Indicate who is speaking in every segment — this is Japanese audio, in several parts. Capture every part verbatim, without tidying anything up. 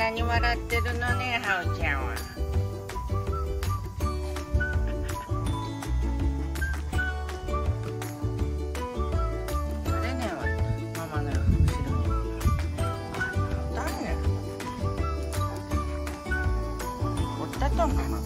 Speaker 1: 何笑ってるのね、ハオちゃんは。あれね、ママの後ろに。あ、だね。おったとんかな。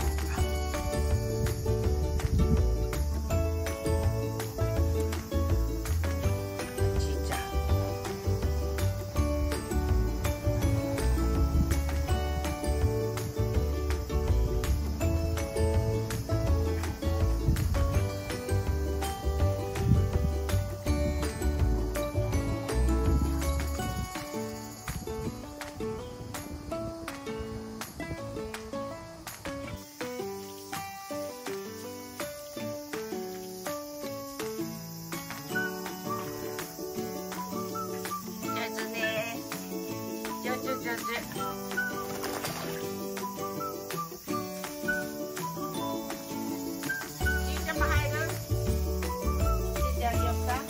Speaker 1: 上手。ちいちゃんも入る？入れてあげようか。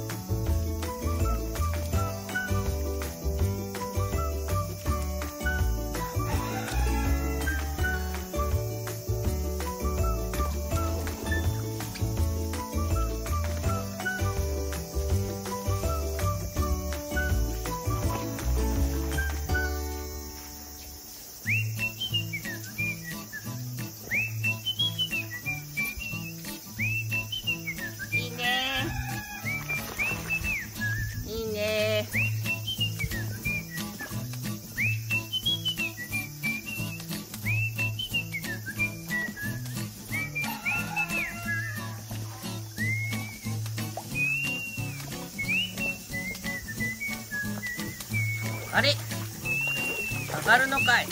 Speaker 1: あれ、上がるのかい。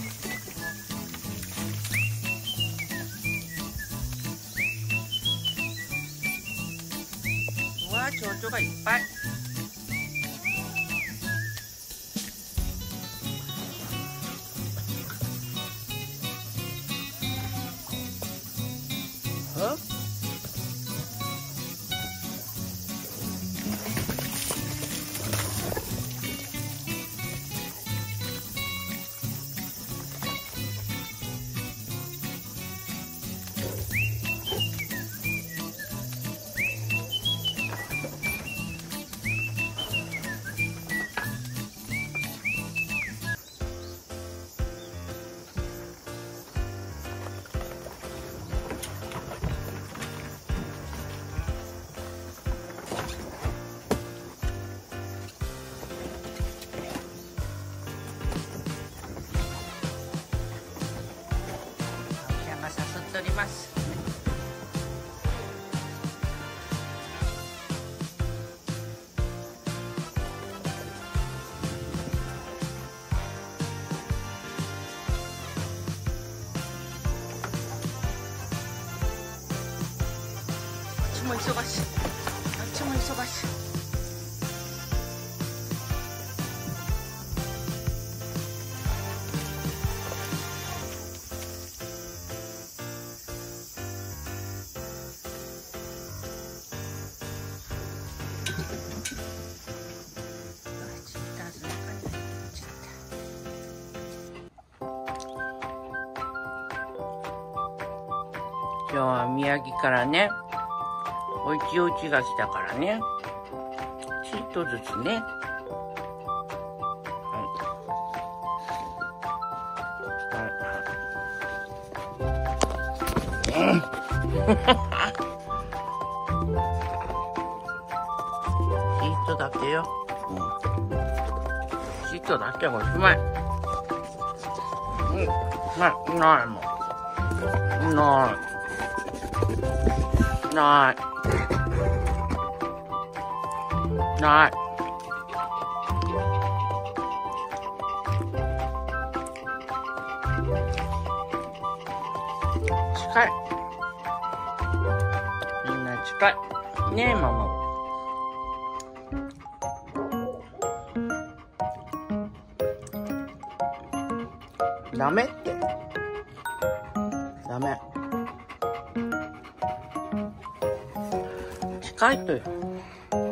Speaker 1: うわー、蝶々がいっぱい。は？おります。あっちも忙しい。あっちも忙しい。今日は宮城からね、おいちおいちが来たからね、ちょっとずつね、はいはい、うんシートだけよ、うん、シートだけおしまい。うん、ないないもん、ないないない近い、みんな近いねえママ。ダメってダメ、近いとよ。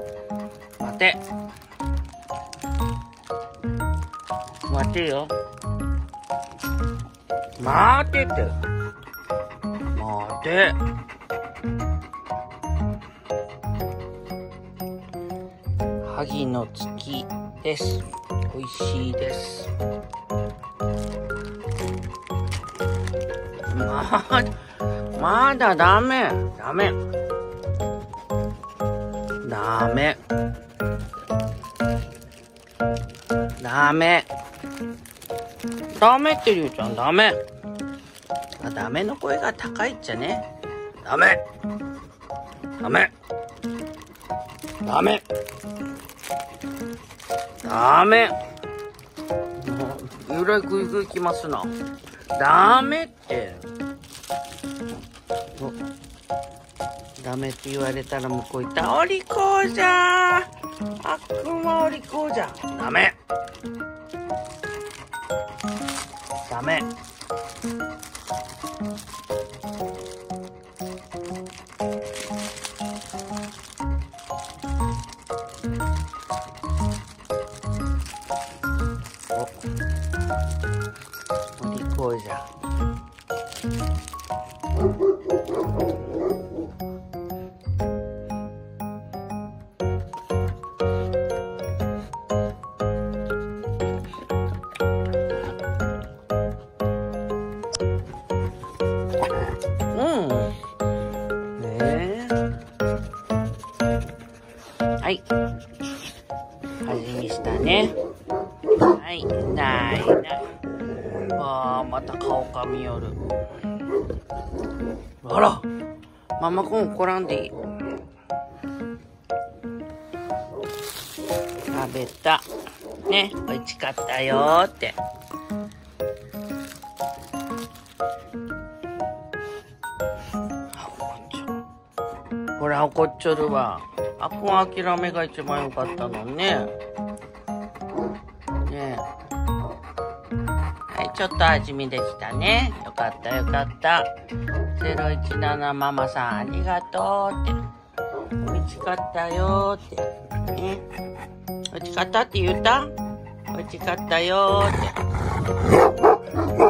Speaker 1: 待て待てよ。 待てって。待て。萩の月です。美味しいです。まあ、まだダメ。ダメ。ダメ。ダメ。ダメってりゅうちゃん、ダメ。あ、ダメの声が高いっちゃね。ダメ。ダメ。ダメ。ダメ。ゆらぐいぐいきますな。ダメって。ダメって言われたら向こう行ったらお利口じゃー。あっくんはお利口じゃ。ダメ。ダメ。お、お利口じゃ。はい。味見したね。はい。ないない。わあ、また顔かみよる。あら、ママくん怒らんでいい。食べた。ね、美味しかったよーって。ほら、怒っちょるわ。あっこん諦めが一番良かったのね。ねえ。はい、ちょっと味見できたね。よかったよかった。ゼロいちななママさんありがとうって。美味しかったよって。ね。美味しかったって言った？美味しかったよって。